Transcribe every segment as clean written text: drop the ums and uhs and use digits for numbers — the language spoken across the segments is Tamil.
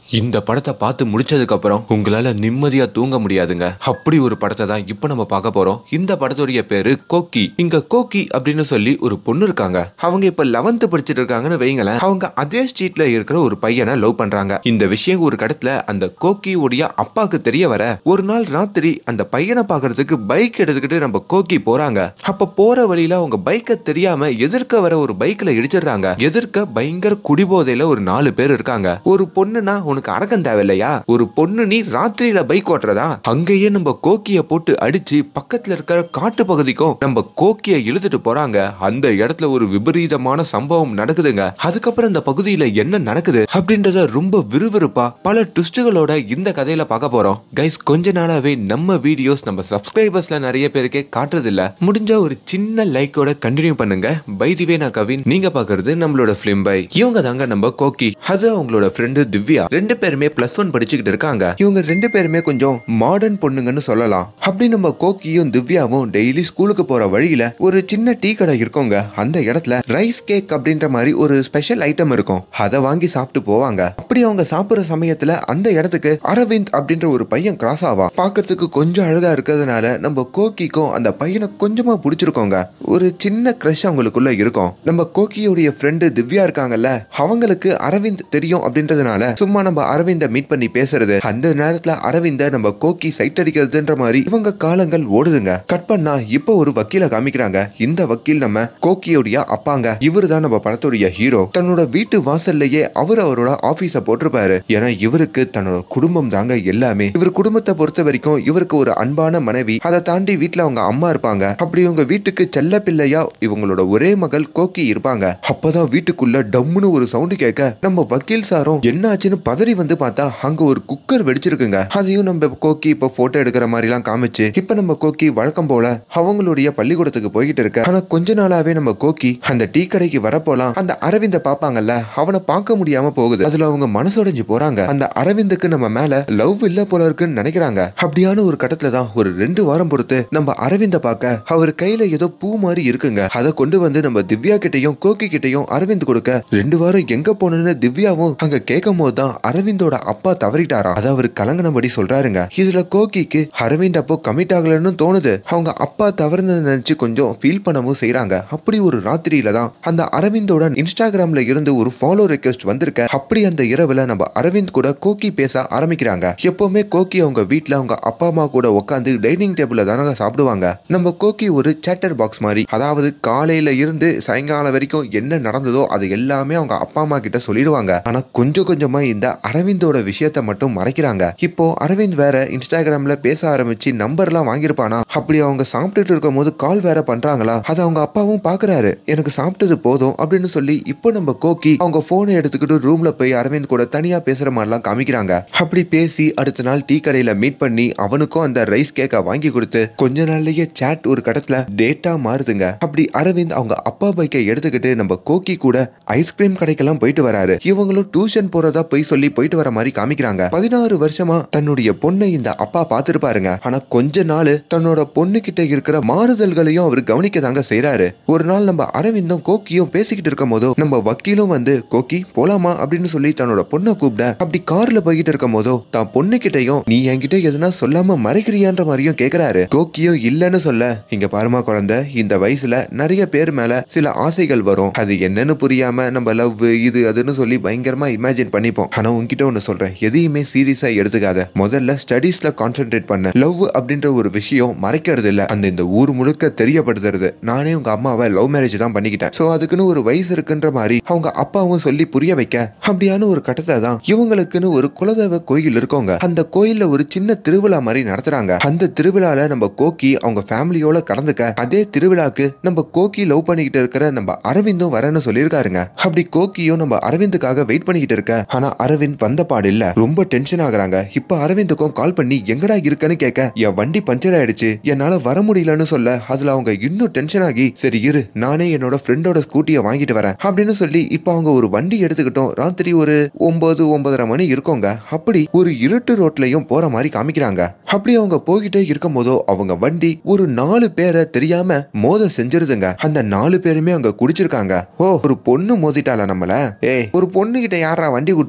இந்த படத்தை பார்த்து முடிச்சதுக்கு அப்புறம் உங்களால நிம்மதியா தூங்க முடியாதுங்க. அப்படி ஒரு படத்தை தான் இப்ப நம்ம பார்க்க போறோம். இந்த படத்துடைய பேரு கோக்கி. இங்க கோக்கி அப்படின்னு சொல்லி ஒரு பொண்ணு இருக்காங்க. அவங்க இப்ப 11th படிச்சிட்டு இருக்காங்கன்னு வைங்களேன். அவங்க அதே ஸ்ட்ரீட்ல இருக்கிற ஒரு பையனை லவ் பண்றாங்க. இந்த விஷயம் ஒரு கடத்துல அந்த கோக்கி உடைய அப்பாக்கு தெரிய வர ஒரு நாள் ராத்திரி அந்த பையனை பாக்குறதுக்கு பைக் எடுத்துக்கிட்டு நம்ம கோக்கி போறாங்க. அப்ப போற வழியில அவங்க பைக்கை தெரியாம எதிர்க்க வர ஒரு பைக்ல இடிச்சிடுறாங்க. எதிர்க்க பயங்கர குடிபோதையில ஒரு 4 பேர் இருக்காங்க. ஒரு பொண்ணுனா உனக்கு அடக்கம் தேவையில்லையா? ஒரு பொண்ணு நீ ராத்திரியில பைக் ஓட்டுறதா? அங்கேயே நம்ம கோக்கிய போட்டு அடிச்சு பக்கத்துல இருக்கிற காட்டு பகுதிக்கும் நம்ம கோக்கிய இழுத்துட்டு போறாங்க. அந்த இடத்துல ஒரு விபரீதமான சம்பவம் நடக்குதுங்க. அதுக்கப்புறம் இந்த பகுதியில என்ன நடக்குது அப்படின்றத ரொம்ப விறுவிறுப்பா பல ட்விஸ்டுகளோட இந்த கதையில பார்க்க போறோம். கைஸ், கொஞ்ச நாளாவே நம்ம வீடியோஸ் நம்ம சப்ஸ்கிரைபர்ஸ்ல நிறைய பேருக்கே காட்டுறது இல்ல. முடிஞ்ச ஒரு சின்ன லைக்கோட கண்டினியூ பண்ணுங்க. பை தி வே, நான் கவின். நீங்க பாக்குறது நம்மளோட ஃபிலிம் பை. இவங்க தாங்க நம்ம கோக்கி. அது அவங்களோட ஃப்ரெண்டு திவ்யா. ரெண்டு பேருமே +1 படிச்சுக்கிட்டு இருக்காங்க. இவங்க ரெண்டு பேருமே கொஞ்சம் மாடர்ன் பொண்ணுங்கன்னு சொல்லலாம். அப்படி நம்ம கோக்கியும் திவ்யாவும் டெய்லி ஸ்கூலுக்கு போற வழியில ஒரு சின்ன டீ கடை இருக்குங்க. அந்த இடத்துல ரைஸ் கேக் அப்படின்ற மாதிரி ஒரு ஸ்பெஷல் ஐட்டம் இருக்கும். அதை வாங்கி சாப்பிட்டு போவாங்க. அப்படி அவங்க சாப்பிடுற சமயத்துல அந்த இடத்துக்கு அரவிந்த் அப்படின்ற ஒரு பையன் கிராஸ் ஆவா. பாக்கிறதுக்கு கொஞ்சம் அழகா இருக்கிறதுனால நம்ம கோக்கிக்கும் அந்த பையனை கொஞ்சமா பிடிச்சிருக்கோங்க. ஒரு சின்ன கிரஷ் அவங்களுக்குள்ள இருக்கும். நம்ம கோக்கியோடைய ஃப்ரெண்டு திவ்யா இருக்காங்கல்ல, அவங்களுக்கு அரவிந்த் தெரியும் அப்படின்றதுனால சும்மா நம்ம அரவிந்த மீட் பண்ணி பேசுறது. அந்த நேரத்துல அரவிந்த நம்ம கோக்கி சைட் அடிக்கிறதுன்ற மாதிரி இவங்க காலங்கள் ஓடுதுங்க. கட் பண்ணா இப்ப ஒரு வக்கீல காமிக்கிறாங்க. இந்த வக்கீல் நம்ம கோக்கியோடைய அப்பாங்க. இவரு தான் நம்ம படத்துடைய ஹீரோ. தன்னோட வீட்டு வாசல்லையே அவரோட ஆபீஸ போட்டிருப்பாரு. ஏன்னா இவருக்கு தன்னோட குடும்பம் தாங்க எல்லாமே. இவர் குடும்பத்தை பொறுத்த வரைக்கும் இவருக்கு ஒரு அன்பான மனைவி, அதை தாண்டி வீட்டுல அவங்க அம்மா இருப்பாங்க. அப்படி இவங்க வீட்டுக்கு செல்ல பிள்ளையா இவங்களோட ஒரே மகள் கோக்கி இருப்பாங்க. அப்பதான் வீட்டுக்குள்ள டம்முன்னு ஒரு சவுண்டு கேட்க நம்ம வக்கீல் சாரும் என்ன ஆச்சுன்னு பதறி வந்து பார்த்தா அங்க ஒரு குக்கர் வெடிச்சிருக்குங்க. அதையும் நம்ம கோக்கி இப்ப போட்டோ எடுக்கிற மாதிரி எல்லாம் காமிச்சு இப்ப நம்ம கோக்கி வழக்கம் போல அவங்களுடைய பள்ளிக்கூடத்துக்கு போய்கிட்டு இருக்க. ஆனா கொஞ்ச நாளாவே நம்ம கோக்கி அந்த டீ கடைக்கு வரப்போலாம் அந்த அரவிந்த பாப்பாங்கல்ல, அவனை பார்க்க முடியாம போகுது. அதுல அவங்க மனசுடைஞ்சு போறாங்க. அந்த அரவிந்துக்கு நம்ம மேல லவ் இல்ல போல இருக்குன்னு நினைக்கிறாங்க. அப்படியான ஒரு கட்டத்துல தான் ஒரு 2 வாரம் பொறுத்து நம்ம அரவிந்த பார்க்க அவர் கையில ஏதோ பூ மாதிரி இருக்குங்க. அதை கொண்டு வந்து நம்ம திவ்யா கிட்டையும் கோக்கி கிட்டையும் அரவிந்த் கொடுக்க 2 வாரம் எங்க போனன்னு திவ்யாவும் அங்க கேட்கும் போதுதான் அரவிந்தோட அப்பா தவறிட்டாரா. அதை அவர் கலங்கினபடி சொல்றாருங்க. இதுல கோக்கிக்கு அரவிந்த் அப்போ கமிட் ஆகலன்னு தோணுது. அவங்க அப்பா தவறுன்னு நினைச்சு கொஞ்சம் ஃபீல் பண்ணவும் செய்யறாங்க. அப்படி ஒரு ராத்திரியில தான் அந்த அரவிந்தோட இன்ஸ்டாகிராம்ல இருந்து ஒரு ஃபாலோ ரிக்வெஸ்ட் வந்திருக்க. அப்படி அந்த இரவுல நம்ம அரவிந்த் கூட கோக்கி பேச ஆரம்பிக்கிறாங்க. எப்பவுமே கோக்கி அவங்க வீட்டுல அவங்க அப்பா அம்மா கூட உட்காந்து டைனிங் டேபிள்ல தானங்க சாப்பிடுவாங்க. நம்ம கோக்கி ஒரு சேட்டர் பாக்ஸ் மாதிரி, அதாவது காலையில இருந்து சாயங்காலம் வரைக்கும் என்ன நடந்ததோ அது எல்லாமே அவங்க அப்பா அம்மா கிட்ட சொல்லிடுவாங்க. ஆனா கொஞ்சம் கொஞ்சமா இந்த அரவிந்தோட விஷயத்தை மட்டும் மறைக்கிறாங்க. இப்போ அரவிந்த் வேற இன்ஸ்டாகிராம்ல பேச ஆரம்பிச்சு நம்பர்லாம் வாங்கியிருப்பானா. அப்படி அவங்க சாப்பிட்டுட்டு இருக்கும் போது கால் வேற பண்றாங்களா. அதை அவங்க அப்பாவும் பாக்குறாரு. எனக்கு சாப்பிட்டது போதும் அப்படின்னு சொல்லி இப்போ நம்ம கோக்கி அவங்க போனை எடுத்துக்கிட்டு ரூம்ல போய் அரவிந்த் கூட தனியா பேசுற மாதிரிலாம் காமிக்கிறாங்க. அப்படி பேசி அடுத்த நாள் டீ கடையில மீட் பண்ணி அவனுக்கும் அந்த ரைஸ் கேக்க வாங்கி கொடுத்து கொஞ்ச நாள்லயே சாட் ஒரு கடத்துல டேட்டா மாறுதுங்க. அப்படி அரவிந்த் அவங்க அப்பா பைக்கை எடுத்துக்கிட்டு நம்ம கோக்கி கூட ஐஸ்கிரீம் கடைக்கெல்லாம் போயிட்டு வராரு. இவங்களும் டியூஷன் போறதா போய் சொல்லி போயிட்டு வர மாதிரி காமிக்கிறாங்க. 16 வருஷமா தன்னுடைய பொண்ணை இந்த அப்பா பார்த்திருப்பாருங்க. ஆனா கொஞ்ச நாள் தன்னோட பொண்ணு கிட்ட இருக்கிற மாறுதல்களையும் அவர் கவனிக்க தாங்க செய்யறாரு. ஒரு நாள் நம்ம அரவிந்தும் கோக்கியும் பேசிக்கிட்டு இருக்கும் போதோ நம்ம வக்கீலும் வந்து கோக்கி போலாமா அப்படின்னு சொல்லி தன்னோட பொண்ணை கூப்பிட, அப்படி கார்ல போய்கிட்டு இருக்கும் போதோ தான் பொண்ணு கிட்டையும் நீ என்கிட்ட எதுனா சொல்லாம மறைக்கிறியான்ற மாதிரியும் கேக்குறாரு. கோக்கியும் இல்லன்னு சொல்ல, இங்க பாருமா குழந்தை, இந்த வயசுல நிறைய பேர் மேல சில ஆசைகள் வரும். அது என்னன்னு புரியாம நம்ம லவ் இது அதுன்னு சொல்லி பயங்கரமா இமேஜின் பண்ணிப்போம். ஆனா உன்கிட்ட ஒன்னு சொல்றேன், எதையுமே சீரியஸா எடுத்துக்காத. முதல்ல ஸ்டடீஸ்ல கான்சென்ட்ரேட் பண்ண. லவ் அப்படின்ற ஒரு விஷயம் மறைக்கிறது இல்ல, அந்த இந்த ஊர் முழுக்க தெரியப்படுத்துறது. நானே உங்க அம்மாவை லவ் மேரேஜ் தான் பண்ணிக்கிட்டேன். சோ அதுக்குன்னு ஒரு வயசு இருக்குன்ற மாதிரி அவங்க அப்பாவும் சொல்லி புரிய வைக்க, அப்படியான ஒரு கட்டத்தை தான் இவங்களுக்குன்னு ஒரு குலதெய்வ கோயில் இருக்கோங்க. அந்த கோயில்ல ஒரு சின்ன திருவிழா மாதிரி நடத்துறாங்க. அந்த திருவிழால நம்ம கோக்கி அவங்க ஃபேமிலியோட கலந்துக்க, அதே திருவிழாக்கு நம்ம கோக்கி லவ் பண்ணிக்கிட்டு இருக்கிற நம்ம அரவிந்தும் வரன்னு சொல்லியிருக்காருங்க. அப்படி கோக்கியும் நம்ம அரவிந்துக்காக வெயிட் பண்ணிக்கிட்டு இருக்க. ஆனா அரவிந்த் வந்த பாடு இல்ல. ரொம்ப டென்ஷன் ஆகுறாங்க. இப்ப அரவிந்துக்கும் கால் பண்ணி எங்கடா இருக்கன்னு கேட்க, என் வண்டி பஞ்சர் ஆயிடுச்சு, என்னால வர முடியலன்னு சொல்ல, அதுல அவங்க இன்னும் டென்ஷன் ஆகி சரி இரு நானே என்னோட ஃப்ரெண்டோட ஸ்கூட்டியை வாங்கிட்டு வரேன் அப்படின்னு சொல்லி இப்ப அவங்க ஒரு வண்டி எடுத்துக்கிட்டோம். ராத்திரி ஒரு 9-9:30 மணி இருக்கோங்க. அப்படி ஒரு இருட்டு ரோட்லயும் போற மாதிரி காமிக்கிறாங்க. அப்படி அவங்க போய்கிட்டே இருக்கும் போதோ அவங்க வண்டி ஒரு 4 பேரை தெரியாம மோத செஞ்சிருதுங்க. அந்த 4 பேருமே அங்க குடிச்சிருக்காங்க. ஓ, ஒரு பொண்ணு மோதிட்டால நம்மள. ஒரு பொண்ணு கிட்ட யாரா வண்டி கொடுத்து விட்டது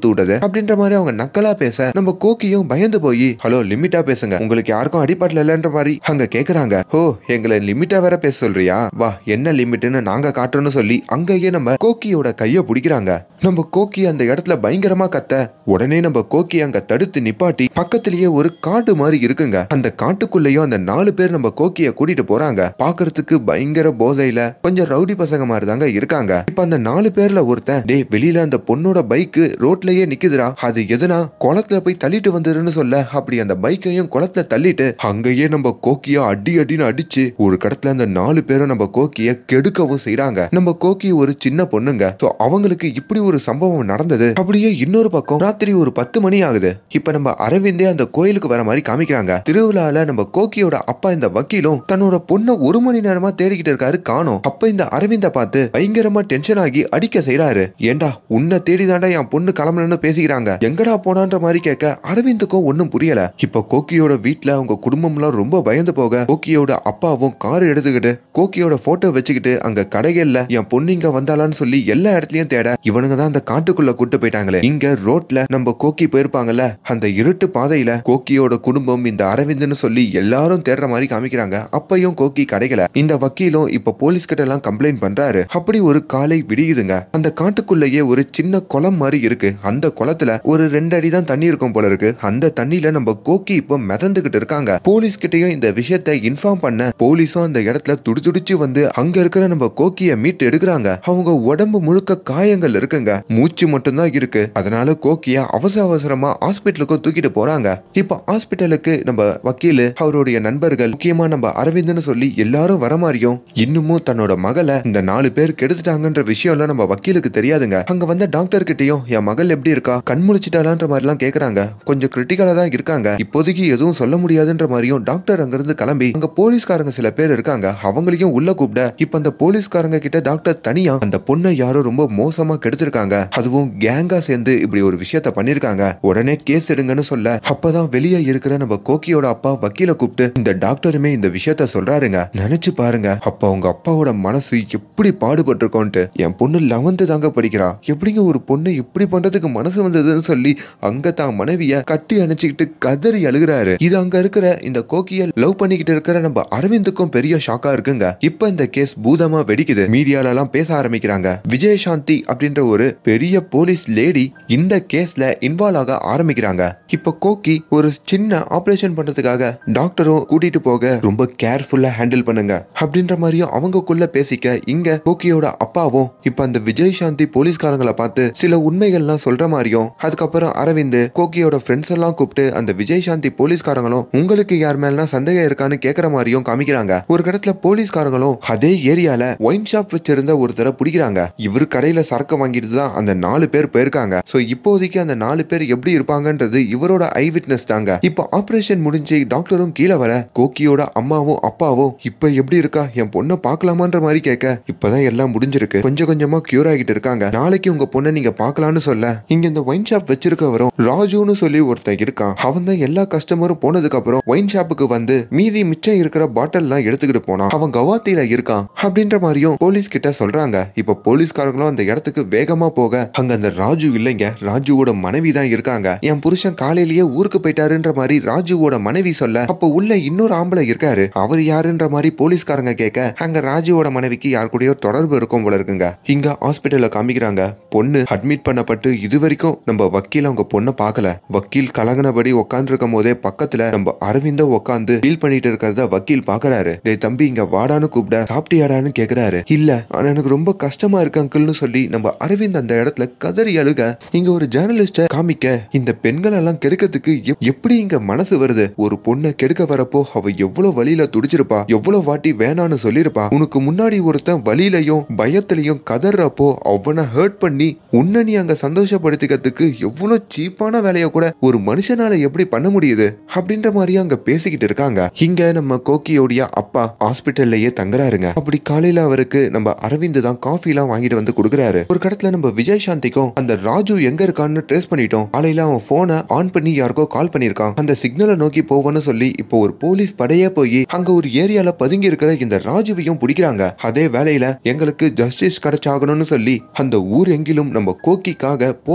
அப்படின்ற மாதிரி அவங்க நக்கலா பேச நம்ம கோக்கியும் பயந்து போய் ஹலோ லிமிட்டா பேசுங்க, உங்களுக்கு யாருக்கும் அடிபடல இல்லன்ற மாதிரி அங்க கேக்குறாங்க. ஓ எங்களை லிமிட்டா வேற பேச சொல்றியா, வா என்ன லிமிட்னு நாங்க காட்டுறோம்னு சொல்லி அங்கேயே நம்ம கோக்கியோட கைய பிடிக்கிறாங்க. நம்ம கோக்கி அந்த இடத்துல பயங்கரமா கத்த உடனே நம்ம கோக்கி அங்க தடுத்து நிப்பாட்டி பக்கத்திலேயே ஒரு காட்டு மாதிரி இருக்குங்க. அந்த காட்டுக்குள்ளேயும் அந்த 4 பேர் நம்ம கோக்கிய கூட்டிட்டு போறாங்க. பாக்குறதுக்கு பயங்கர போதையில கொஞ்சம் ரவுடி பசங்க மாதிரி தாங்க இருக்காங்க. இப்ப அந்த 4 பேர்ல ஒருத்தன் டே வெளியில அந்த பொண்ணோட பைக்கு ரோட்லயே நிக்குதுடா, அது எதுனா குளத்துல போய் தள்ளிட்டு வந்துருன்னு சொல்ல அப்படி அந்த பைக்கையும் குளத்துல தள்ளிட்டு அங்கேயே நம்ம கோக்கிய அடி அடின்னு அடிச்சு ஒரு கடத்துல அந்த 4 பேரும் நம்ம கோக்கிய கெடுக்கவும் செய்யறாங்க. நம்ம கோக்கி ஒரு சின்ன பொண்ணுங்க, அவங்களுக்கு இப்படி ஒரு சம்பவம் நடந்தது. அப்படியே இன்னொரு பக்கம் ராத்திரி ஒரு 10 மணி ஆகுது. இப்ப நம்ம அரவிந்தே அந்த கோயிலுக்கு வர மாதிரி காமிக்கிறாங்க. திருவிழால நம்ம கோக்கியோட அப்பா இந்த வக்கீலும் தன்னோட பொண்ணை 1 மணி நேரமா தேடிக்கிட்டு இருக்காரு, காணோம். அப்ப இந்த அரவிந்த பார்த்து பயங்கரமா டென்ஷன் ஆகி அடிக்க செய்யறாரு. ஏண்டா உன்னை தேடிதாண்டா என் பொண்ணு கிளம்பணும்னு பேசிக்கிறாங்க, எங்கடா போனான்ற மாதிரி கேட்க அரவிந்துக்கும் ஒன்னும் புரியல. இப்ப கோக்கியோட வீட்டுல அவங்க குடும்பம் எல்லாம் ரொம்ப பயந்து போக கோக்கியோட அப்பாவும் கார் எடுத்துக்கிட்டு கோக்கியோட போட்டோ வச்சுக்கிட்டு அங்க கடைகள்ல என் பொண்ணு இங்க வந்தாலான்னு சொல்லி எல்லா இடத்துலயும் தேட இவனுங்க தான் அந்த காட்டுக்குள்ள கூட்டு போயிட்டாங்களே. இங்க ரோட்ல நம்ம கோக்கி போயிருப்பாங்கல்ல, அந்த இருட்டு பாதையில கோக்கியோட குடும்பம் இந்த அரவிந்த்னு சொல்லி எல்லாரும் தேடுற மாதிரி காமிக்கிறாங்க. அப்பையும் கோக்கி கிடைக்கல. இந்த வக்கீலும் இப்ப போலீஸ் கிட்ட எல்லாம் கம்ப்ளைண்ட் பண்றாரு. அப்படி ஒரு காலை விடியுதுங்க. அந்த காட்டுக்குள்ளேயே ஒரு சின்ன குளம் மாதிரி இருக்கு. அந்த குளத்துல ஒரு 2 அடி தான் தண்ணி இருக்கும் போல இருக்கு. அந்த தண்ணியில நம்ம கோக்கி இப்ப மிதந்துகிட்டு இருக்காங்க. போலீஸ் கிட்டயும் இந்த விஷயத்தை இன்ஃபார்ம் பண்ண போலீஸும் அந்த இடத்துல துடிச்சு வந்து அங்க இருக்கிற நம்ம கோக்கிய மீட் எடுக்கிறாங்க. அவங்க உடம்பு முழுக்க காயங்கள் இருக்குங்க, மூச்சு மட்டும்தான் இருக்கு. அதனால கோக்கிய அவசரமா ஹாஸ்பிட்டலுக்கு தூக்கிட்டு போறாங்க. இப்ப ஹாஸ்பிட்டலுக்கு நம்ம வக்கீல் அவருடைய நண்பர்கள் முக்கியமா நம்ம அரவிந்த்னு சொல்லி எல்லாரும் வர மாதிரியும் இன்னமும் தன்னோட மகளை இந்த 4 பேர் கெடுத்துட்டாங்கன்ற விஷயம் எல்லாம் நம்ம வக்கீலுக்கு தெரியாதுங்க. அங்க வந்த டாக்டர் கிட்டயும் என் மகள் எப்படி இருக்கா, கண் முழிச்சிட்டாலான்ற மாதிரி எல்லாம் கேக்குறாங்க. கொஞ்சம் கிரிட்டிக்கலா தான் இருக்காங்க, இப்போதைக்கு எதுவும் சொல்ல முடியாதுன்ற மாதிரியும் டாக்டர் அங்க இருந்து கிளம்பி அங்க போலீஸ்காரங்க சில பேர் இருக்காங்க, அவங்களையும் உள்ள கூப்பிட இப்ப அந்த போலீஸ்காரங்க கிட்ட டாக்டர் தனியா அந்த பொண்ணை யாரோ ரொம்ப மோசமா கெடுத்திருக்காங்க, அதுவும் கேங்கா சேர்ந்து இப்படி ஒரு விஷயத்த பண்ணிருக்காங்க, உடனே கேஸ் எடுங்கன்னு சொல்ல அப்பதான் வெளியே இருக்கிற நம்ம கோக்கியோட அப்பா வக்கீல கூப்பிட்டு இந்த டாக்டருமே இந்த விஷயத்த சொல்றாருங்க. நினைச்சு பாருங்க, அப்ப அவங்க அப்பாவோட மனசு எப்படி பாடுபட்டு இருக்கோன்ட்டு. என் பொண்ணு 11th தாங்க படிக்கிறா, எப்படிங்க ஒரு பொண்ணு இப்படி பண்றதுக்கு மனசு வந்ததுன்னு சொல்லி அங்க தான் மனைவிய கட்டி அணைச்சுக்கிட்டு கதறி அழுகிறாரு. இது அங்க இருக்கிற இந்த கோக்கிய லவ் பண்ணிக்கிட்டு இருக்கிற நம்ம அரவிந்துக்கும் பெரிய ஷாக்கா இருக்குங்க. இப்ப இந்த கேஸ் பூதமா வெடிக்குது. மீடியால எல்லாம் பேச ஆரம்பிக்கிறாங்க. விஜயசாந்தி அப்படின்ற ஒரு பெரிய போலீஸ் லேடி இந்த கேஸ்ல இன்வால்வ் ஆக ஆரம்பிக்கிறாங்க. இப்ப கோக்கி ஒரு சின்ன ஆபரேஷன் பண்றதுக்காக டாக்டரும் கூட்டிட்டு போக ரொம்ப கேர்ஃபுல்லா ஹேண்டில் பண்ணுங்க அப்படின்ற மாதிரியும் அவங்கக்குள்ள பேசிக்க இங்க கோக்கியோட அப்பாவும் இப்ப அந்த விஜயசாந்தி போலீஸ்காரங்களை பார்த்து சில உண்மைகள்லாம் சொல்ற மாதிரியும் அதுக்கப்புறம் அரவிந்த் கோக்கியோட ஃப்ரெண்ட்ஸ் எல்லாம் கூப்பிட்டு அந்த விஜயசாந்தி போலீஸ்காரங்களும் உங்களுக்கு யார் மேல சந்தேகம் இருக்கான்னு கேக்குற மாதிரியும் காமிக்கிறாங்க. ஒரு இடத்துல போலீஸ்காரங்களும் அதே ஏரியால ஒயின் ஷாப் வச்சிருந்த ஒருத்தரை பிடிக்கிறாங்க. இவரு கடையில சரக்கு வாங்கிட்டு தான் அந்த 4 பேர் போயிருக்காங்க. சோ இப்போதைக்கு அந்த 4 பேர் எப்படி இருப்பாங்கன்றது இவரோட ஐ விட்னஸ் தாங்க. இப்போ ஆபரேஷன் முடிஞ்சு டாக்டரும் கீழே வர கோக்கியோட அம்மாவும் அப்பாவும் இப்ப எப்படி இருக்கா, என் பொண்ணை பாக்கலாமான்ற மாதிரி கேட்க இப்பதான் எல்லாம் முடிஞ்சிருக்கு, கொஞ்சம் கொஞ்சமா கியூர் ஆகிட்டு இருக்காங்க, நாளைக்கு உங்க பொண்ணை நீங்க பாக்கலாம்னு சொல்ல இங்க இந்த ஒயின் ஷாப் வச்சிருக்கவரும் ராஜுன்னு சொல்லி ஒருத்தன் இருக்கான். அவன் தான் எல்லா கஸ்டமரும் போனதுக்கு அப்புறம் ஒயின் ஷாப்புக்கு வந்து மீதி மிச்சம் இருக்கிற பாட்டில் எல்லாம் எடுத்துக்கிட்டு போனான். அவன் கவாத்தில இருக்கான் அப்படின்ற மாதிரியும் போலீஸ் கிட்ட சொல்றாங்க. இப்ப போலீஸ்காரங்களும் அந்த இடத்துக்கு வேகமா போக அங்க அந்த ராஜு இல்லைங்க, ராஜுவோட மனைவி தான் இருக்காங்க. என் புருஷன் காலையிலேயே ஊருக்கு போயிட்டாருன்ற மாதிரி ராஜுவோட மனைவி சொல்ல அப்ப உள்ள இன்னொரு ஆம்பளை இருக்காரு, அவர் யாருன்ற மாதிரி போலீஸ்காரங்க கேட்க அங்க ராஜுவோட மனைவிக்கு யார் கூடயோ தொடர்பு இருக்கும் போல இருக்குங்க. இங்க ஹாஸ்பிட்டல்ல காமிக்கிறாங்க. பொண்ணு அட்மிட் பண்ணப்பட்டு இது வரைக்கும் நம்ம வக்கீல் அவங்க பொண்ணை பார்க்கல. வக்கீல் கலங்கினபடி உட்கார்ந்து இருக்கும் போதே பக்கத்துல நம்ம அரவிந்த உட்காந்து ஃபீல் பண்ணிட்டு இருக்கிறத வக்கீல் பாக்குறாரு. டேய் தம்பி இங்க வாடான்னு கூப்பிட சாப்பிட்டியாடான்னு கேக்குறாரு. இல்ல ஆனா எனக்கு ரொம்ப கஷ்டமா இருக்கு அங்கிள்னு சொல்லி நம்ம அரவிந்த் அந்த இடத்துல கதறி அழுக இங்க ஒரு ஜேர்னலிஸ்ட காமிக்க இந்த பெண்கள் எல்லாம் கெடுக்கிறதுக்கு எப்படி இங்க மனசு வருது, ஒரு பொண்ணை கெடுக்க வரப்போ அவ எவ்வளவு வழியில துடிச்சிருப்பா, எவ்வளவு வாட்டி வேணான்னு சொல்லிருப்பா, உனக்கு முன்னாடி ஒருத்தன் வழியிலையும் பயத்திலையும் கதறப்போ அவனை ஹர்ட் பண்ணி உன்னை நீ அங்க சந்தோஷப்படுத்திக்கிறதுக்கு எவ்வளவு சீப்பான வேலைய கூட ஒரு மனுஷனால எப்படி பண்ண முடியுது அப்படின்ற மாதிரி அங்க பேசிக்கிட்டு இருக்காங்க. இங்க நம்ம கோக்கியோடைய அப்பா ஹாஸ்பிட்டல்லையே தங்குறாருங்க. அப்படி காலையில அவருக்கு நம்ம அரவிந்த் தான் காஃபி எல்லாம் வாங்கிட்டு வந்து கொடுக்குறாரு. ஒரு கடத்துல நம்ம விஜயசாந்திக்கும் அந்த ராஜு எங்க இருக்கான்னு ட்ரேஸ் பண்ணிட்டோம். காலையில அவன் போனை ஆன் பண்ணி யாருக்கோ கால் பண்ணிருக்கான், அந்த சிக்னலை நோக்கி போவோன்னு சொல்லி இப்போ ஒரு போலீஸ் படையே போய் அங்க ஒரு ஏரியால பதுங்கி இருக்கிற இந்த ராஜுவையும் பிடிக்கிறாங்க. அதே வேலையில எங்களுக்கு ஜஸ்டிஸ் கிடைச்சாகணும்னு சொல்லி அந்த ஊர் எங்கிலும் நம்ம கோக்கிக்காக போராடவும்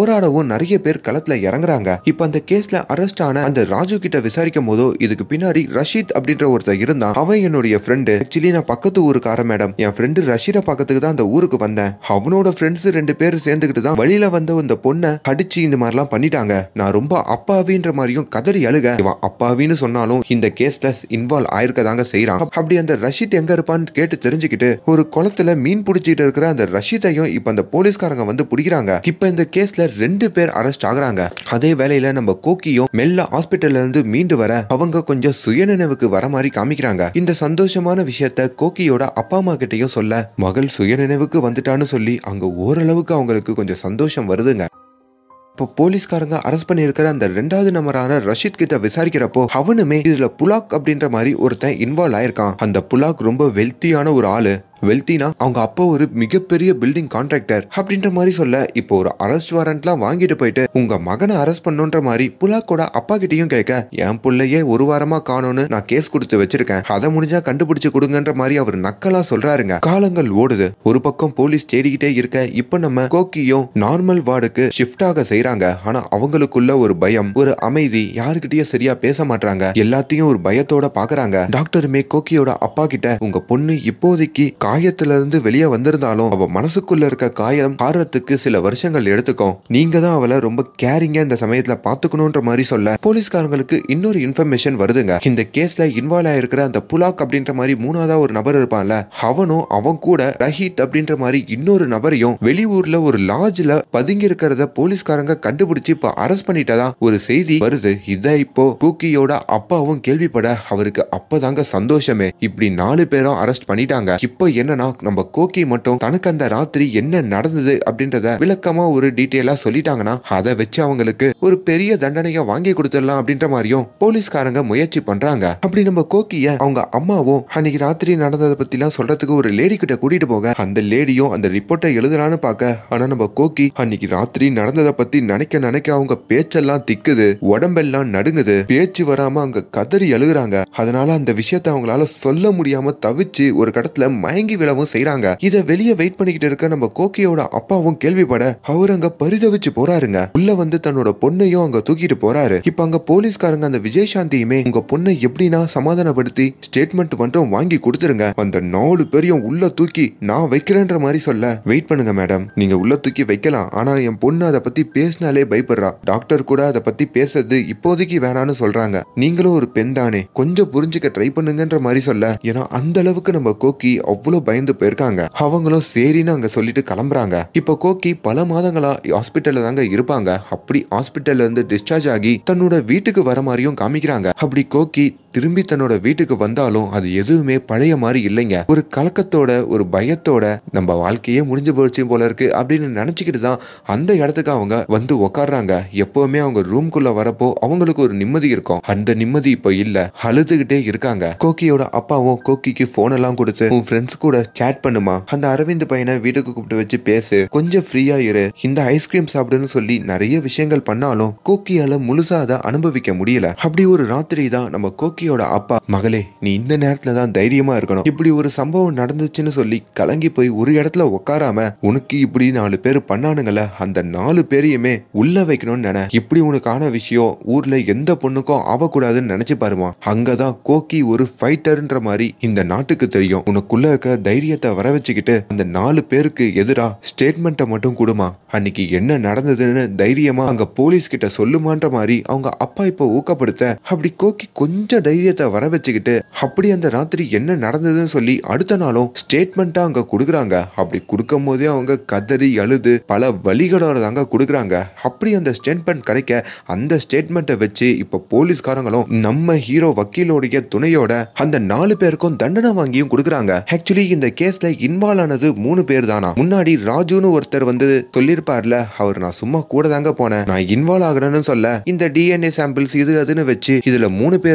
போலீஸ்காரங்களும் நிறைய பேர் களத்துல இறங்குறாங்க. இப்ப அந்த கேஸ்ல அரெஸ்ட் ஆன அந்த ராஜு கிட்ட விசாரிக்கும் போதோ இதுக்கு பின்னாடி ரஷீத் அப்படின்ற ஒருத்தர் இருந்தான். அவன் என்னுடைய ஃப்ரெண்டு. ஆக்சுவலி நான் பக்கத்து ஊருக்கார மேடம். என் ஃப்ரெண்டு ரஷீட பக்கத்துக்கு தான் அந்த ஊருக்கு வந்தேன். அவனோட ஃப்ரெண்ட்ஸ் 2 பேர் சேர்ந்துகிட்டு தான் வழியில வந்த இந்த பொண்ணை அடிச்சு இந்த மாதிரிலாம் பண்ணிட்டாங்க. நான் ரொம்ப அப்பாவின்ற மாதிரியும் கதறி அழுக. இவன் அப்பாவின்னு சொன்னாலும் இந்த கேஸ்ல இன்வால்வ் ஆயிருக்கதாங்க செய்யறான். அப்படி அந்த ரஷீத் எங்க இருப்பான்னு கேட்டு தெரிஞ்சுக்கிட்டு ஒரு குளத்துல மீன் பிடிச்சிட்டு இருக்கிற அந்த ரஷீத்தையும் இப்ப அந்த போலீஸ்காரங்க வந்து பிடிக்கிறாங்க. இப்ப இந்த கேஸ்ல 2 பேர் அரெஸ்ட் ஆகுறாங்க. அதே வேளையில நம்ம கோக்கியும் மெல்ல ஹாஸ்பிட்டல்ல இருந்து மீண்டு வர அவங்க கொஞ்சம் சுயநினைவுக்கு வர மாதிரி காமிக்கிறாங்க. இந்த சந்தோஷமான விஷயத்த கோக்கியோட அப்பா அம்மா கிட்டையும் சொல்ல மகள் சுயநினைவுக்கு வந்துட்டான்னு சொல்லி அங்க ஓரளவுக்கு அவங்களுக்கு கொஞ்சம் சந்தோஷம் வருதுங்க. இப்போ போலீஸ்காரங்க அரெஸ்ட் பண்ணியிருக்கிற அந்த 2வது நபரான ரஷீத் கிட்ட விசாரிக்கிறப்போ அவனுமே இதுல புலாக் அப்படின்ற மாதிரி ஒருத்தன் இன்வால்வ் ஆயிருக்கான். அந்த புலாக் ரொம்ப வெல்த்தியான ஒரு ஆளு. வெல்த்தினா அவங்க அப்பா ஒரு மிகப்பெரிய பில்டிங் கான்ட்ராக்டர் அப்படின்ற மாதிரி சொல்ல இப்போ ஒரு அரெஸ்ட் வாரண்ட்லாம் வாங்கிட்டு போயிட்டு உங்க மகனை அரெஸ்ட் பண்ணுன்ற மாதிரி புலாக்கோட அப்பா கிட்டையும் கேட்க என் பிள்ளையே 1 வாரமா காணோன்னு நான் கேஸ் கொடுத்து வச்சிருக்கேன். அதை முடிஞ்சா கண்டுபிடிச்சு கொடுங்கன்ற மாதிரி அவர் நக்கலா சொல்றாருங்க. காலங்கள் ஓடுது. ஒரு பக்கம் போலீஸ் தேடிக்கிட்டே இருக்க இப்ப நம்ம கோக்கியும் நார்மல் வார்டுக்கு ஷிஃப்ட் ஆக செய்யறாங்க. ஆனா அவங்களுக்குள்ள ஒரு பயம், ஒரு அமைதி, யாருக்கிட்டயும் சரியா பேச மாட்டாங்க. எல்லாத்தையும் ஒரு பயத்தோட பாக்குறாங்க. டாக்டருமே கோக்கியோட அப்பா கிட்ட உங்க பொண்ணு இப்போதைக்கு காயத்துல இருந்து வெளியே வந்திருந்தாலும் அவ மனசுக்குள்ள இருக்க காயம் ஆறதுக்கு சில வருஷங்கள் எடுத்துக்கும். நீங்க தான் அவளை ரொம்ப கேரிங்கா இந்த சமயத்துல பாத்துக்கணும்ன்ற மாதிரி சொல்ல போலீஸ்காரங்களுக்கு இன்னொரு இன்ஃபர்மேஷன் வருதுங்க. இந்த கேஸ்ல இன்வால்வ் ஆயிருக்கிற அந்த புலாக் அப்படின்ற மாதிரி 3வது ஒரு நபர் இருப்பான்ல, அவனும் அவன் கூட ரஹீத் அப்படின்ற மாதிரி இன்னொரு நபரையும் வெளியூர்ல ஒரு லாட்ஜ்ல பதுங்கி இருக்கிறத போலீஸ்காரங்க கண்டுபிடிச்சு இப்ப அரெஸ்ட் பண்ணிட்டதா ஒரு செய்தி வருது. இதை இப்போ கோக்கியோட அப்பாவும் கேள்விப்பட அவருக்கு அப்பதாங்க சந்தோஷமே. இப்படி 4 பேரும் அரெஸ்ட் பண்ணிட்டாங்க. இப்போ என்னன்னா நம்ம கோக்கி மட்டும் தனக்கு அந்த ராத்திரி என்ன நடந்தது அப்படின்றத விளக்கமா ஒரு டீட்டெயிலா சொல்லிட்டாங்கன்னா அதை வச்சு அவங்களுக்கு ஒரு பெரிய தண்டனையை வாங்கி கொடுத்துடலாம் அப்படின்ற மாதிரியும் போலீஸ்காரங்க முயற்சி பண்றாங்க. அப்படி நம்ம கோக்கிய அவங்க அம்மாவும் அன்னைக்கு ராத்திரி நடந்ததை பத்தி எல்லாம் சொல்றதுக்கு ஒரு லேடி கிட்ட கூட்டிட்டு போக அந்த லேடியும் அந்த ரிப்போர்ட்டை எழுதுறான்னு பாக்க ஆனா நம்ம கோக்கி அன்னைக்கு ராத்திரி நடந்ததை பத்தி நினைக்க அவங்க பேச்செல்லாம் திக்குது, உடம்பெல்லாம் நடுங்குது, பேச்சு வராம அங்க கதறி அழுகுறாங்க. அதனால அந்த விஷயத்தை அவங்களால சொல்ல முடியாம தவிச்சு ஒரு கடத்துல மயங்கி விழவும் செய்யறாங்க. இத வெளியே வெயிட் பண்ணிக்கிட்டு இருக்க நம்ம கோக்கியோட அப்பாவும் கேள்விப்பட அவர் அங்க பரிதவிச்சு போறாருங்க. உள்ள வந்து தன்னோட பொண்ணையும் அங்க தூக்கிட்டு போறாரு. இப்ப அங்க போலீஸ்காரங்க அந்த விஜயசாந்தியுமே உங்க பொண்ணை எப்படின்னா சமாதானப்படுத்தி ஸ்டேட்மெண்ட் மட்டும் வாங்கி கொடுத்துருங்க, அந்த 4 பேரையும் உள்ள தூக்கி நான் வைக்கிறேன்ற மாதிரி சொல்ல வெயிட் பண்ணுங்க மேடம், நீங்க உள்ள தூக்கி வைக்கலாம், ஆனா என் பொண்ணு அதை பத்தி பேசினாலே பயப்படுறா, டாக்டர் கூட அதை பத்தி பேசுறது இப்போதைக்கு வேணான்னு சொல்றாங்க, நீங்களும் ஒரு பெண் தானே கொஞ்சம் புரிஞ்சுக்க ட்ரை பண்ணுங்கன்ற மாதிரி சொல்ல ஏன்னா அந்த அளவுக்கு நம்ம கோக்கி அவ்வளவு பயந்து போயிருக்காங்க. அவங்களும் சரின்னு அங்க சொல்லிட்டு கிளம்புறாங்க. இப்ப கோக்கி பல மாதங்களா ஹாஸ்பிட்டல்ல தாங்க இருப்பாங்க. அப்படி ஹாஸ்பிட்டல்ல இருந்து டிஸ்சார்ஜ் ஆகி தன்னோட வீட்டுக்கு வர மாதிரியும் காமிக்கிறாங்க. அப்படி கோக்கி திரும்பி தன்னோட வீட்டுக்கு வந்தாலும் அது எதுவுமே பழைய மாதிரி இல்லைங்க. ஒரு கலக்கத்தோட ஒரு பயத்தோட நம்ம வாழ்க்கையே முடிஞ்சு போச்சு போல இருக்கு அப்படின்னு நினைச்சுக்கிட்டு தான் அந்த இடத்துக்கு அவங்க வந்து உக்காடுறாங்க. எப்பவுமே அவங்க ரூம்குள்ள வரப்போ அவங்களுக்கு ஒரு நிம்மதி இருக்கும். அந்த நிம்மதி இப்ப இல்ல. அழுதுகிட்டே இருக்காங்க. கோக்கியோட அப்பாவும் கோக்கிக்கு போன் எல்லாம் கொடுத்து உன் ஃப்ரெண்ட்ஸ் கூட சேட் பண்ணுமா, அந்த அரவிந்த் பையனை வீட்டுக்கு கூப்பிட்டு வச்சு பேசு, கொஞ்சம் ஃப்ரீயா இரு, இந்த ஐஸ்கிரீம் சாப்பிடுன்னு சொல்லி நிறைய விஷயங்கள் பண்ணாலும் கோக்கியால முழுசா அதை அனுபவிக்க முடியல. அப்படி ஒரு ராத்திரி தான் நம்ம கோக்கியோட அப்பா மகளே நீ இந்த நேரத்துல தான் தைரியமா இருக்கணும், இப்படி ஒரு சம்பவம் நடந்துச்சுன்னு சொல்லி கலங்கி போய் ஒரு இடத்துல உட்காராம உனக்கு இப்படி 4 பேர் பண்ணானுங்கள அந்த 4 பேரையுமே உள்ள வைக்கணும்னு நினை, இப்படி உனக்கான விஷயம் ஊர்ல எந்த பொண்ணுக்கும் ஆகக்கூடாதுன்னு நினைச்சு பாருமா. அங்கதான் கோக்கி ஒரு ஃபைட்டர்ன்ற மாதிரி இந்த நாட்டுக்கு தெரியும். உனக்குள்ள இருக்க தைரியத்தை வர வச்சுக்கிட்டு அந்த 4 பேருக்கு எதிரா ஸ்டேட்மெண்ட்டை மட்டும் கொடுமா, அன்னைக்கு என்ன நடந்ததுன்னு தைரியமா அங்க போலீஸ் கிட்ட சொல்லுமான்ற மாதிரி அவங்க அப்பா இப்ப ஊக்கப்படுத்த அப்படி கோக்கி கொஞ்சம் தைரியத்தை வர வச்சுக்கிட்டு அப்படி அந்த ராத்திரி என்ன நடந்ததுன்னு சொல்லி அடுத்த நாளும் ஸ்டேட்மெண்ட்டா அங்க கொடுக்குறாங்க. அப்படி கொடுக்கும் போதே அவங்க கதறி அழுது பல வழிகளோட தாங்க கொடுக்குறாங்க. அப்படி அந்த ஸ்டேட்மெண்ட் கிடைக்க அந்த ஸ்டேட்மெண்ட்டை வச்சு இப்ப போலீஸ்காரங்களும் நம்ம ஹீரோ வக்கீலோடைய துணையோட அந்த 4 பேருக்கும் தண்டனை வாங்கியும் கொடுக்குறாங்க. ஆக்சுவலி இந்த கேஸ்ல இன்வால்வ் ஆனது 3 பேர் தானா. முன்னாடி ராஜுன்னு ஒருத்தர் வந்து சொல்லிருப்பார்ல, அவர் நான் சும்மா கூட தாங்க போனேன், நான் இன்வால்வ் ஆகணும்னு சொல்ல இந்த டிஎன்ஏ சாம்பிள்ஸ் இது அதுன்னு வச்சு இதுல 3 பேர் தான் இன்வால்வ்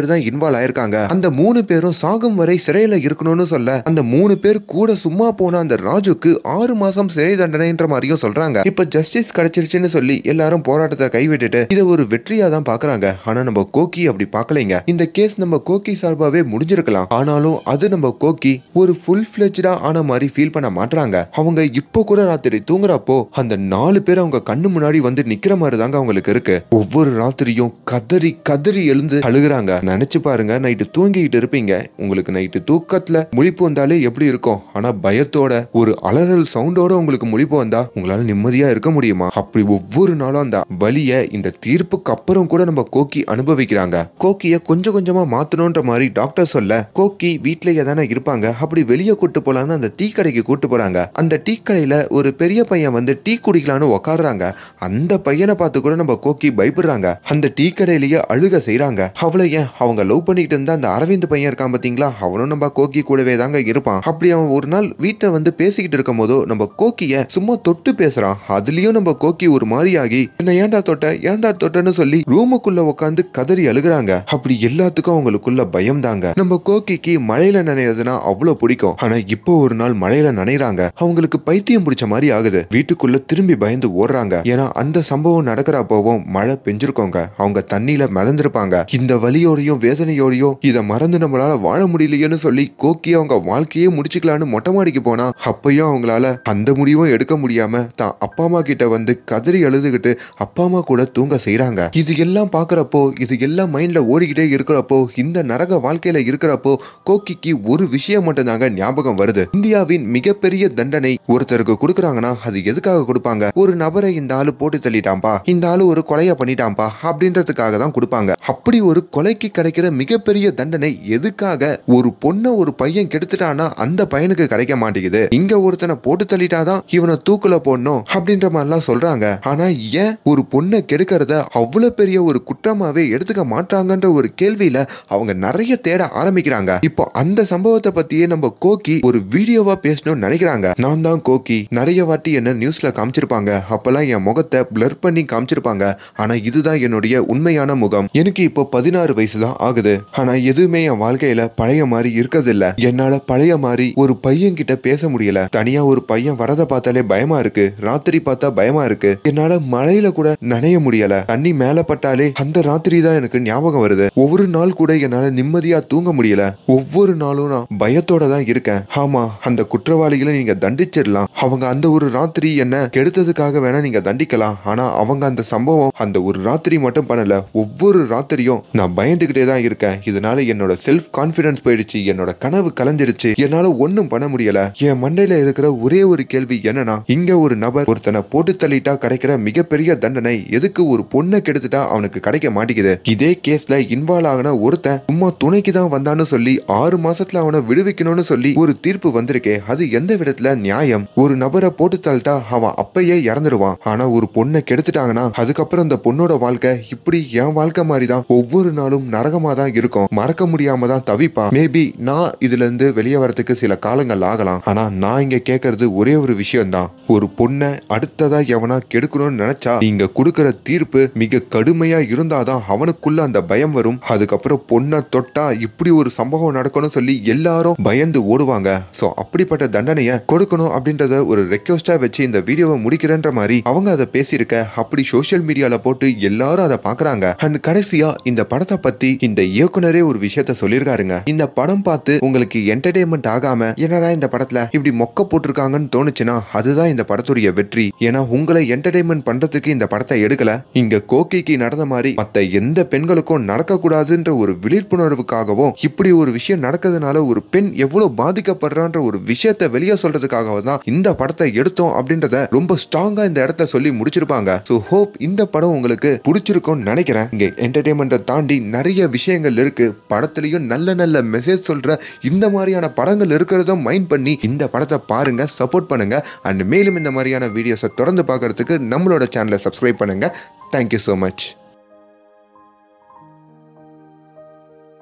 கால் ஆயிருக்காங்க. அந்த 3 பேரும் சாகும் வரை சிறையில இருக்கணும்னு சொல்ல அந்த 3 பேர் கூட சும்மா போன அந்த ராஜுக்கு 6 மாசம் சிறை தண்டனைன்ற மாதிரியும் சொல்றாங்க. இப்ப ஜஸ்டிஸ் கிடைச்சிருச்சுன்னு சொல்லி எல்லாரும் போராட்டத்தை கைவிட்டுட்டு இதை ஒரு வெற்றியா தான் பாக்குறாங்க. ஆனா நம்ம கோக்கி அப்படி பாக்கலைங்க. இந்த கேஸ் நம்ம கோக்கி சார்பாவே முடிஞ்சிருக்கலாம். ஆனாலும் அது நம்ம கோக்கி ஒரு ஃபுல் ஃபிளெஜ்டா ஆன மாதிரி ஃபீல் பண்ண மாட்டாங்க. அவங்க இப்போ கூட ராத்திரி தூங்குறப்போ அந்த 4 பேர் அவங்க கண்ணு முன்னாடி வந்து நிக்கிற மாதிரி தாங்க அவங்களுக்கு இருக்கு. ஒவ்வொரு ராத்திரியும் கதறி கதறி எழுந்து அழுகுறாங்க. நினைச்சு பாருங்க, நைட்டு தூங்கிட்டு இருப்பீங்க, உங்களுக்கு நைட்டு தூக்கத்துல முழிப்பு வந்தாலே எப்படி இருக்கும்? ஆனா பயத்தோட ஒரு அலறல் சவுண்டோட உங்களுக்கு முழிப்பு வந்தா உங்களால நிம்மதியா இருக்க முடியுமா? அப்படி ஒவ்வொரு நாளும் அந்த வலிய இந்த தீர்ப்புக்கு அப்புறம் கூட நம்ம கோக்கி அனுபவிக்கிறாங்க. கோக்கிய கொஞ்சம் கொஞ்சமா மாத்தணும்ன்ற மாதிரி டாக்டர் சொல்ல கோக்கி வீட்லயே தானே இருப்பாங்க. அப்படி வெளியே கூட்டு போலான்னு அந்த டீ கடைக்கு கூட்டு போறாங்க. அந்த டீ கடையில ஒரு பெரிய பையன் வந்து டீ குடிக்கலான்னு உட்காடுறாங்க. அந்த பையனை பார்த்து கூட நம்ம கோக்கி பயப்படுறாங்க. அந்த டீ கடையிலேயே அழுக செய்யறாங்க. அவளை ஏன் அவங்க லவ் பண்ணிட்டு இருந்தா அந்த அரவிந்த் பையன் இருக்கான் பாத்தீங்களா, அவனும் நம்ம கோக்கி கூடவே தாங்க இருப்பான். அப்படி அவன் ஒரு நாள் வீட்டை வந்து பேசிக்கிட்டு இருக்கும் போதோ நம்ம கோக்கிய சும்மா தொட்டு பேசுறான். அதுலயும் நம்ம கோக்கி ஒரு மாதிரி ஆகி என்ன ஏண்டா தொட்டன்னு சொல்லி ரூமுக்குள்ள உட்காந்து கதறி அழுகுறாங்க. அப்படி எல்லாத்துக்கும் அவங்களுக்குள்ள பயம் தாங்க. நம்ம கோக்கிக்கு மழையில நனையதுன்னா அவ்வளவு பிடிக்கும். ஆனா இப்போ ஒரு நாள் மழையில நனைறாங்க. அவங்களுக்கு பைத்தியம் பிடிச்ச மாதிரி ஆகுது. வீட்டுக்குள்ள திரும்பி பயந்து ஓடுறாங்க. ஏன்னா அந்த சம்பவம் நடக்கிறப்பவும் மழை பெஞ்சிருக்கோங்க. அவங்க தண்ணியில மிதந்திருப்பாங்க. இந்த வலியோடையும் வேதனையோடையும் இதை மறந்து நம்மளால வாழ முடியலையேன்னு சொல்லி கோக்கி அவங்க வாழ்க்கையே முடிச்சுக்கலான்னு மொட்டை மாடிக்கு போனா அப்பயும் அவங்களால அந்த முடிவும் எடுக்க முடியாம தான் அப்பா அம்மா கிட்ட வந்து கதறி அழுதுகிட்டு அப்பா அம்மா கூட தூங்க செய்யறாங்க. இது எல்லாம் பாக்குறப்போ, இது எல்லாம் மைண்ட்ல ஓடிக்கிட்டே இருக்கிறப்போ, இந்த நரக வாழ்க்கையில இருக்கிறப்போ கோக்கிக்கு ஒரு விஷயம் மட்டும் தாங்க ஞாபகம் வருது. இந்தியாவின் மிகப்பெரிய தண்டனை ஒருத்தருக்கு கொடுக்குறாங்கன்னா அது எதுக்காக கொடுப்பாங்க? ஒரு நபரை இந்த ஆளு போட்டு தள்ளிட்டாம்பா, இந்த ஆளு ஒரு கொலைய பண்ணிட்டாம்பா அப்படின்றதுக்காக தான் கொடுப்பாங்க. அப்படி ஒரு கொலைக்கு கிடைக்கிற மிகப்பெரிய தண்டனை எதுக்காக ஒரு பொண்ணை ஒரு பையன் கெடுத்துட்டானா அந்த பையனுக்கு கிடைக்க மாட்டேங்குது. இங்க ஒருத்தனை போட்டு தள்ளிட்டாதான் இவனை தூக்குல போடணும் அப்படின்ற மாதிரிலாம் சொல்றாங்க. ஆனா ஏன் ஒரு பொண்ணை கெடுக்கிறத அவ்வளவு பெரிய ஒரு குற்றமாவே எடுத்துக்க மாட்டாங்கன்ற ஒரு கேள்வியில அவங்க நிறைய தேட ஆரம்பிக்கிறாங்க. இப்போ அந்த சம்பவத்தை பத்தியே நம்ம கோக்கி ஒரு வீடியோவா பேசணும்னு நினைக்கிறாங்க. நான் தான் கோக்கி, நிறைய வாட்டி என்ன நியூஸ்ல காமிச்சிருப்பாங்க. அப்பெல்லாம் என் முகத்தை பிளர் பண்ணி காமிச்சிருப்பாங்க. ஆனா இதுதான் என்னுடைய உண்மையான முகம். எனக்கு இப்போ 16 வயசு தான் ஆகுது. ஆனா எதுவுமே என் வாழ்க்கையில பழைய மாதிரி இருக்கிறது இல்ல. என்னால பழைய மாதிரி ஒரு பையன் கிட்ட பேச முடியல. தனியா ஒரு பையன் வரத பார்த்தாலே பயமா இருக்கு. ராத்திரி பார்த்தா பயமா இருக்கு. என்னால மழையில கூட நனைய முடியல. தண்ணி மேல பட்டாலே அந்த ராத்திரி தான் எனக்கு ஞாபகம் வருது. ஒவ்வொரு நாள் கூட என்னால நிம்மதியா தூங்க முடியல. ஒவ்வொரு நாளும் நான் பயத்தோட தான் இருக்கேன். ஆமா, அந்த குற்றவாளிகளை நீங்க தண்டிச்சிடலாம். அவங்க அந்த ஒரு ராத்திரி என்ன கெடுத்ததுக்காக வேணா நீங்க தண்டிக்கலாம். ஆனா அவங்க அந்த சம்பவம் அந்த ஒரு ராத்திரி மட்டும் பண்ணல. ஒவ்வொரு ராத்திரியும் நான் பயந்துகிட்டே தான் இருக்கேன். இதனால என்னோட செல்ஃப் கான்பிடன்ஸ் போயிடுச்சு. என்னோட கனவு கலைஞ்சிருச்சு. என்னால ஒன்னும் பண்ண முடியல. என் மண்டையில இருக்கிற ஒரே ஒரு கேள்வி என்னன்னா, இங்க ஒரு நபர் ஒருத்தனை போட்டு தள்ளிட்டா கிடைக்கிற மிகப்பெரிய தண்டனை எதுக்கு ஒரு பொண்ணை கெடுத்துட்டா அவனுக்கு கிடைக்க மாட்டேங்குது? இதே கேஸ்ல இன்வால்வ் ஆகின ஒருத்தன் சும்மா துணைக்கு தான் வந்தான்னு சொல்லி 6 மாசத்துல அவனை விடுவிக்கணும்னு சொல்லி ஒரு தீர்ப்பு வந்திருக்கே, அது எந்த விதத்துல நியாயம்? ஒரு நபரை போட்டு தள்ளிட்டா அவன் அப்பயே இறந்துடுவான். ஆனா ஒரு பொண்ணை கெடுத்துட்டாங்கன்னா அதுக்கப்புறம் அந்த பொண்ணோட வாழ்க்கை இப்படி என் வாழ்க்கை மாதிரிதான் ஒவ்வொரு நாளும் நரகமா தான் இருக்கும். மறக்க முடியாம தான் தவிப்பா. மேபி நான் இதுல இருந்து வெளியே வரதுக்கு சில காலங்கள் ஆகலாம். ஆனா நான் இங்க கேட்கறது ஒரே ஒரு விஷயம் தான். ஒரு பொண்ணை அடுத்ததா எவனா கெடுக்கணும்னு நினைச்சா நீங்க கொடுக்கிற தீர்ப்பு மிக கடுமையா இருந்தாதான் அவனுக்குள்ள அந்த பயம் வரும். அதுக்கப்புறம் பொண்ணை தொட்டா இப்படி ஒரு சம்பவம் நடக்கணும் சொல்லி எல்லாரும் பயந்து ஓடுவாங்க. சோ அப்படிப்பட்ட தண்டனையை கொடுக்கணும் அப்படின்றத ஒரு ரெக்வெஸ்டா வச்சு இந்த வீடியோவை முடிக்கிறேன்ற மாதிரி அவங்க அதை பேசியிருக்க. அப்படி சோசியல் மீடியால போட்டு எல்லாரும் அதை பாக்குறாங்க. அண்ட் கடைசியா இந்த படத்தை பத்தி இந்த இயக்குனரே ஒரு விஷயத்த சொல்லியிருக்காருங்க. இந்த படம் பார்த்து உங்களுக்கு என்டர்டெயின்மெண்ட் ஆகாம என்னடா இந்த படத்துல இப்படி மொக்க போட்டிருக்காங்கன்னு தோணுச்சுன்னா அதுதான் இந்த படத்துடைய வெற்றி. ஏன்னா உங்களை என்டர்டெயின்மெண்ட் பண்றதுக்கு இந்த படத்தை எடுக்கல. இங்க கோக்கிக்கு நடந்த மாதிரி மத்த எந்த பெண்களுக்கும் நடக்க கூடாதுன்ற ஒரு விழிப்புணர்வுக்காகவும் இப்படி ஒரு விஷயம் நடக்கிறதுனால ஒரு பெண் எவ்வளவு பாதிக்கப்படுறான்ற ஒரு விஷயத்தை வெளியே சொல்றதுக்காக தான் இந்த படத்தை எடுத்தோம் அப்படின்றத ரொம்ப ஸ்ட்ராங்கா இந்த இடத்த சொல்லி முடிச்சிருப்பாங்க. சோ ஹோப் இந்த படம் உங்களுக்கு பிடிச்சிருக்கும்னு நினைக்கிறேன். இங்க என்டர்டெயின்மெண்ட்டை தாண்டி நிறைய விஷயங்கள் இருக்கு. படத்துலயும் நல்ல நல்ல மெசேஜ் சொல்ற இந்த மாதிரியான படங்கள் இருக்கிறதும் மைண்ட் பண்ணி இந்த படத்தை பாருங்க, சப்போர்ட் பண்ணுங்க. அண்ட் மேலும் இந்த மாதிரியான வீடியோஸை தொடர்ந்து பார்க்கறதுக்கு நம்மளோட சேனலை சப்ஸ்கிரைப் பண்ணுங்க. Thank you so much.